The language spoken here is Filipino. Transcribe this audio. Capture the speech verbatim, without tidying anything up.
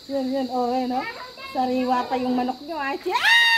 Yan, yan. Oh, yan, oh. Sariwa pa yung manok nyo, ah. Ah!